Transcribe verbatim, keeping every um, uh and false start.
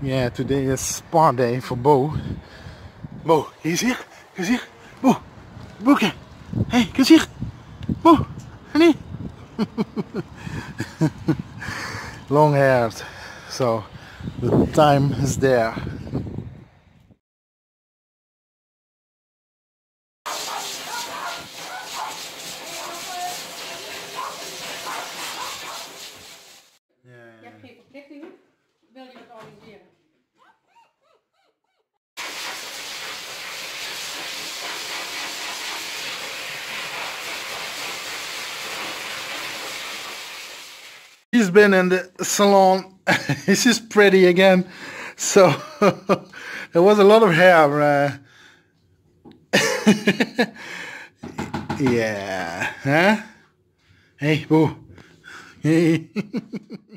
Yeah, today is spa day for Bo. Bo, he's here. He's here. Bo, Boeke. Hey, he's here. Bo, honey. Long haired. So the time is there. Je hebt geen verplichtingen. Wil je wat organiseren? He's been in the salon. He's just pretty again. So there was a lot of hair. Uh, yeah. Huh? Hey, Bo. Hey.